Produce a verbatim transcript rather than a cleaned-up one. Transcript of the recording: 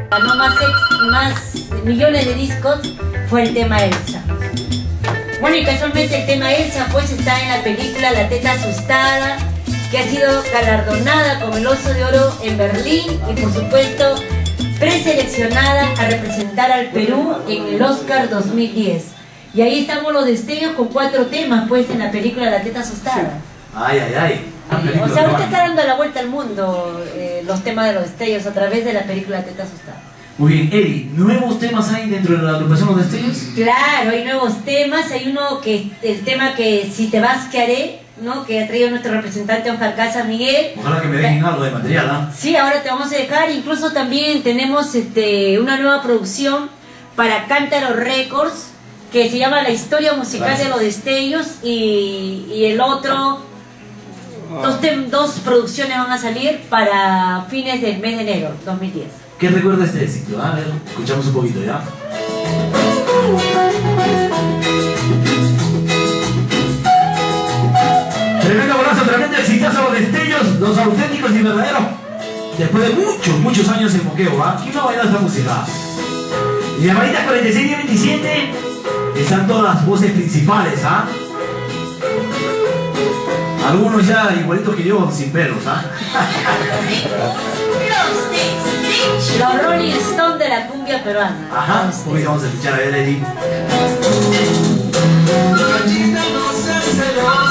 ganó más, ex, más millones de discos fue el tema Elsa. Bueno, y casualmente el tema Elsa pues está en la película La Teta Asustada, que ha sido galardonada con el Oso de Oro en Berlín y por supuesto preseleccionada a representar al Perú en el Oscar dos mil diez. Y ahí estamos los destellos con cuatro temas pues en la película La Teta Asustada. Ay, ay, ay. Sí, o sea, ahorita está dando la vuelta al mundo eh, los temas de los destellos a través de la película La Teta Asustada. Muy bien, Eri, ¿nuevos temas hay dentro de la agrupación Los Destellos? Claro, hay nuevos temas, hay uno que, el tema que Si te vas, ¿qué haré? ¿No? Que ha traído nuestro representante Oscar Casa Miguel. Ojalá que me dejen algo de material, ¿ah? Sí, ahora te vamos a dejar, incluso también tenemos este, una nueva producción para Cántaro Records, que se llama La Historia Musical Gracias. de los Destellos, y, y el otro, dos, tem, dos producciones van a salir para fines del mes de enero dos mil diez. ¿Qué recuerda este éxito? A ver, escuchamos un poquito, ¿ya? Tremendo golazo, tremendo exitazo, Los Destellos, los auténticos y verdaderos. Después de muchos, muchos años en moqueo, ¿ah? ¿Quién no ha bailado esta música? Y la varita cuarenta y seis y veintisiete están todas las voces principales, ¿ah? Algunos ya igualitos que yo, sin pelos, ¿ah? Los Rolling Stones de la cumbia peruana. Ajá, hoy vamos a escuchar a ver, Eddie.